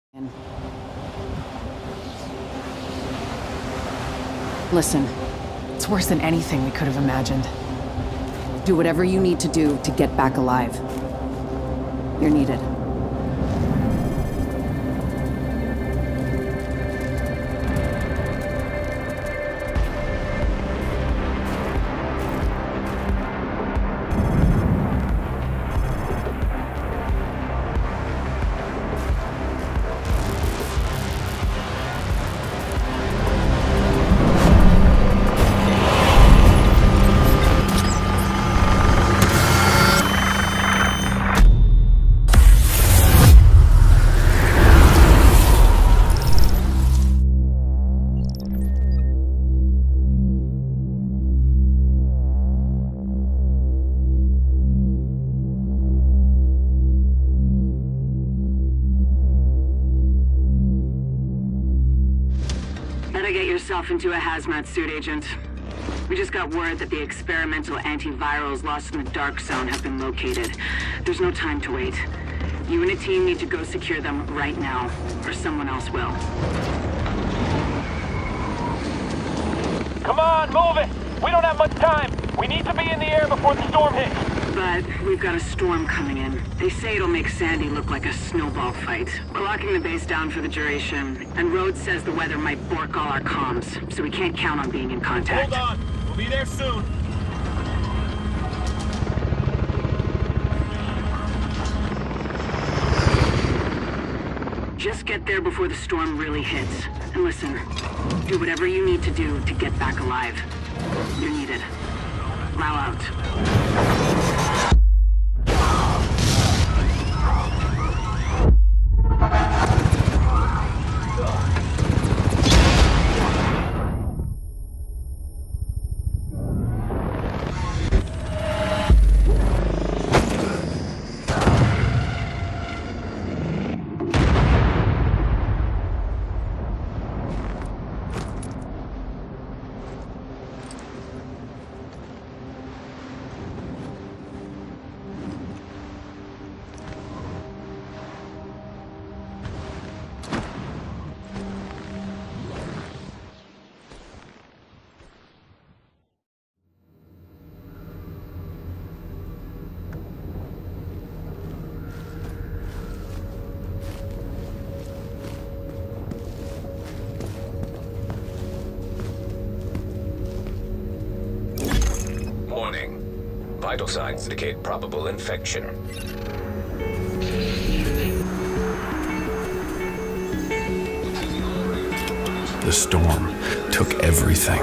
Listen, it's worse than anything we could have imagined. Do whatever you need to do to get back alive. You're needed. Get yourself into a hazmat suit, Agent. We just got word that the experimental antivirals lost in the Dark Zone have been located. There's no time to wait. You and a team need to go secure them right now, or someone else will. Come on, move it! We don't have much time! We need to be in the air before the storm hits! But we've got a storm coming in. They say it'll make Sandy look like a snowball fight. We're locking the base down for the duration, and Rhodes says the weather might bork all our comms, so we can't count on being in contact. Hold on! We'll be there soon! Just get there before the storm really hits. And listen, do whatever you need to do to get back alive. You're needed. Low out. Vital signs indicate probable infection. The storm took everything.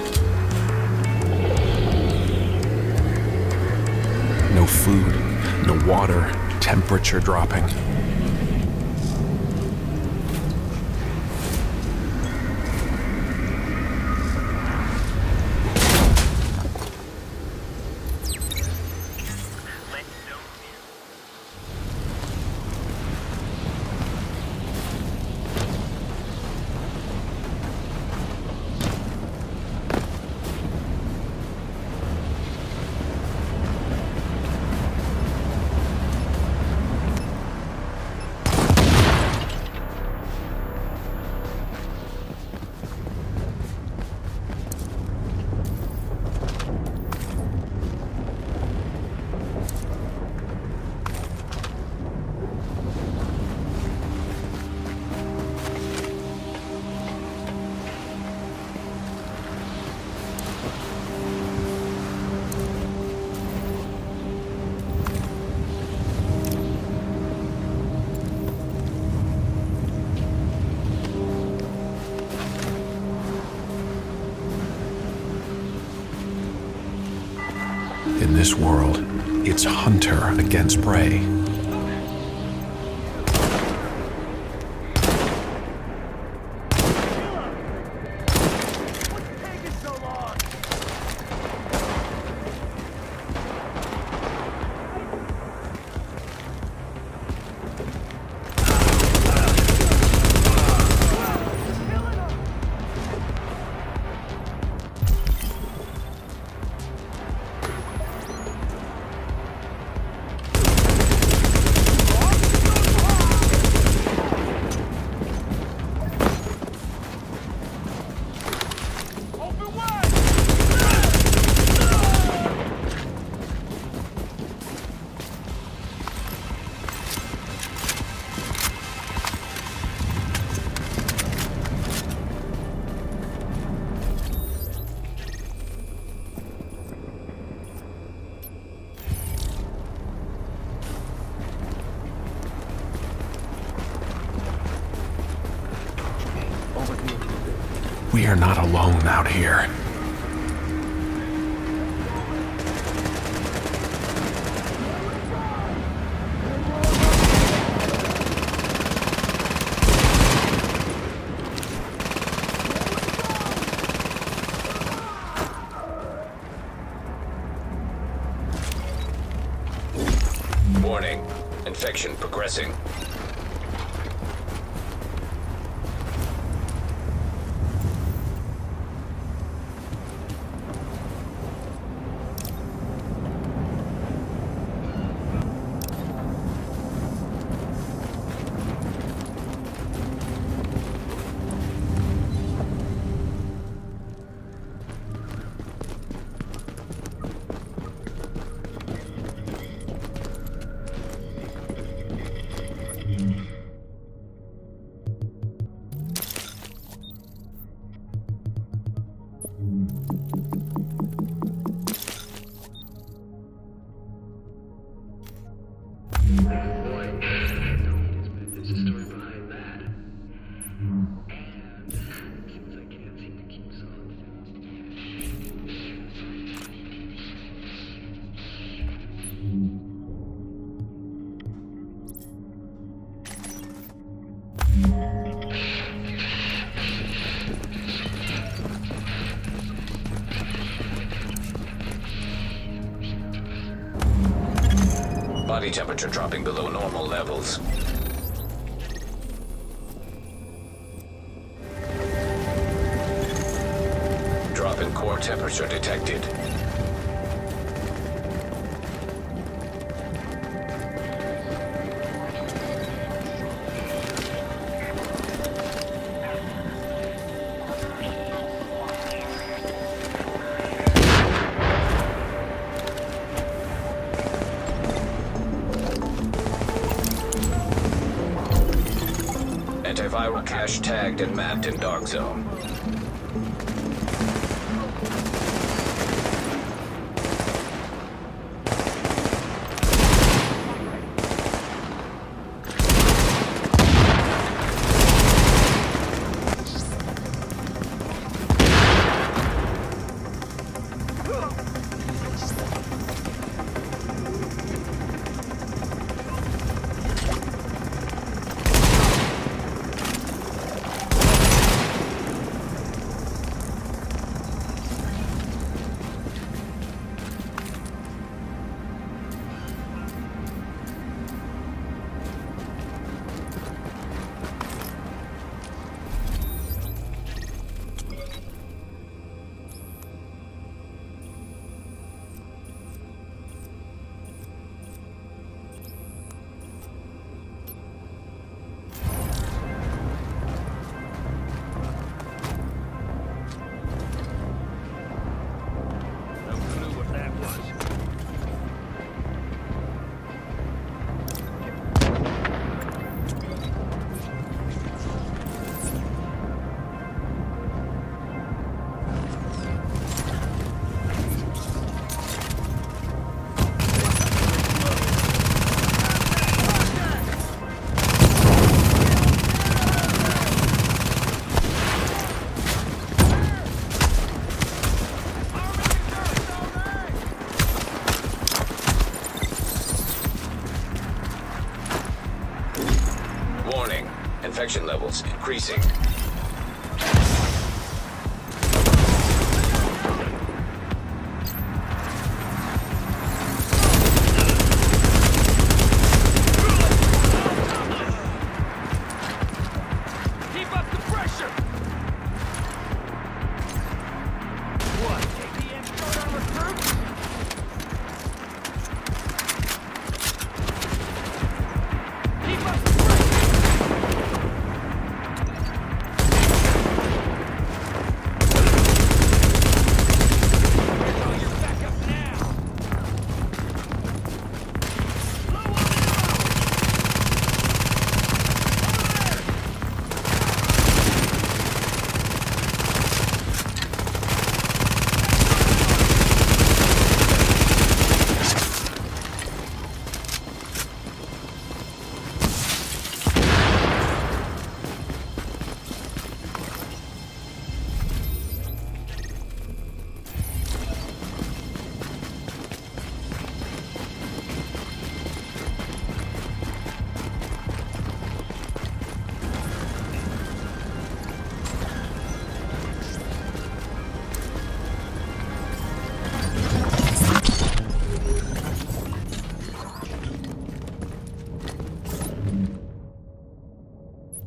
No food, no water, temperature dropping. In this world, it's hunter against prey. We are not alone out here. Warning. Infection progressing. Body temperature dropping below normal levels. Drop in core temperature detected. Antiviral cache tagged and mapped in Dark Zone. Warning. Infection levels increasing. Keep up the pressure! What? APM short on recruits? Keep up the pressure!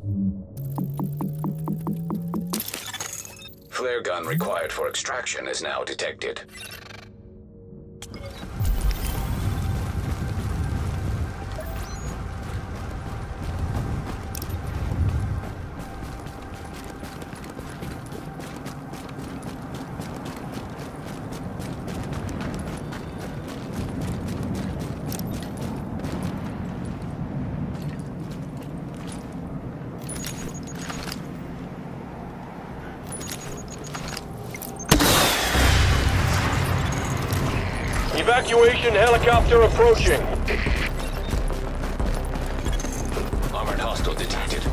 Flare gun required for extraction is now detected. Evacuation helicopter approaching. Armored hostile detected.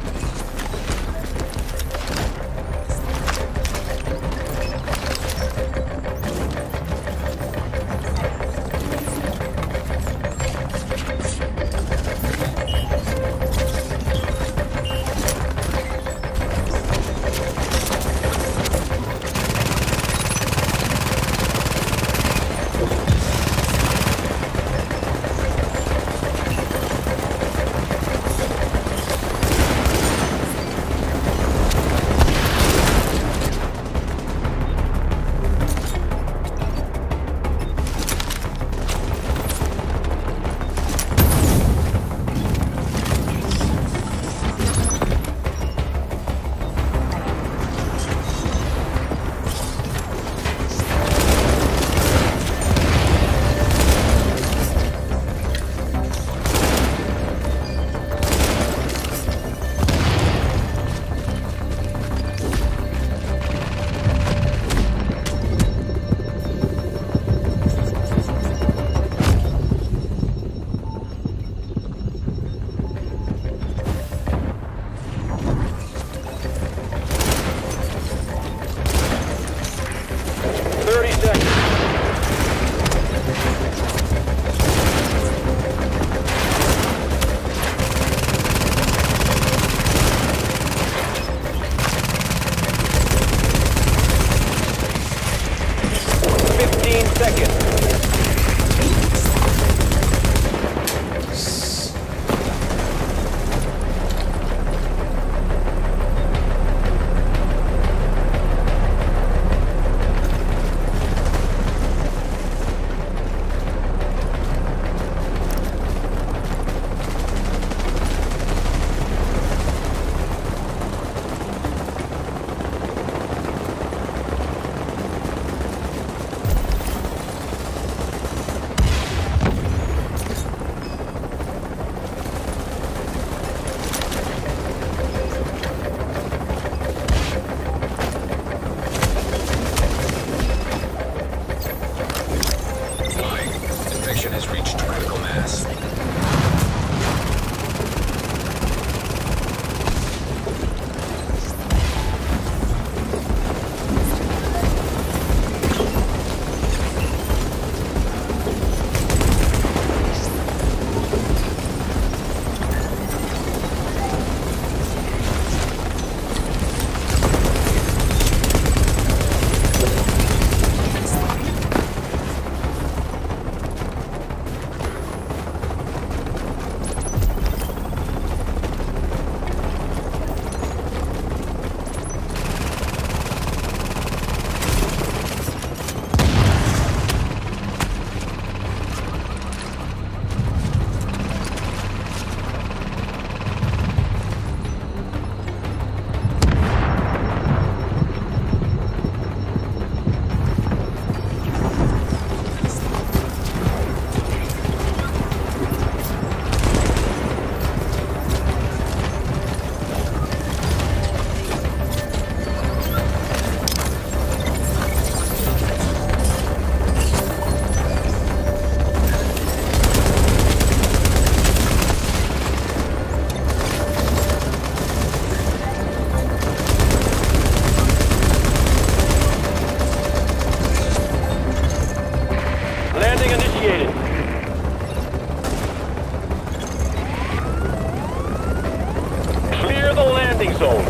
zone.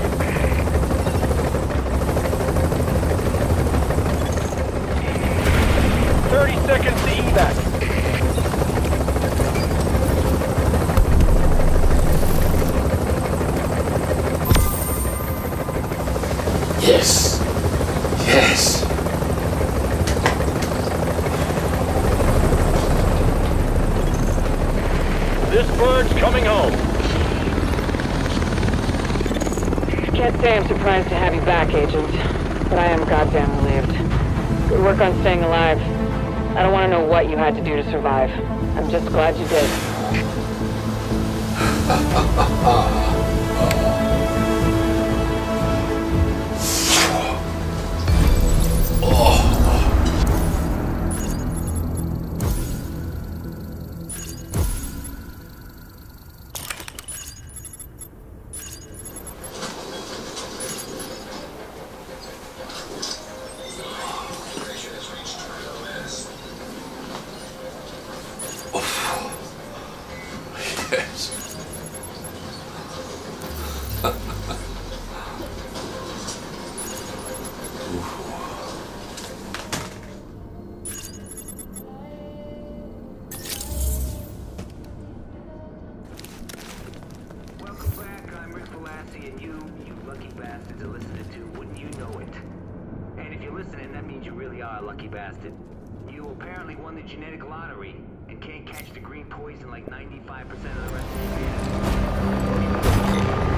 Seconds to evac. Yes. Yes. This bird's coming home. I can't say I'm surprised to have you back, Agent, but I am goddamn relieved. Good work on staying alive. I don't want to know what you had to do to survive. I'm just glad you did. Yes. Welcome back, I'm Clancy, and you lucky bastards are listening to Wouldn't You Know It. And if you're listening, that means you really are a lucky bastard. You apparently won the genetic lottery and can't catch the green poison like 95% of the rest of the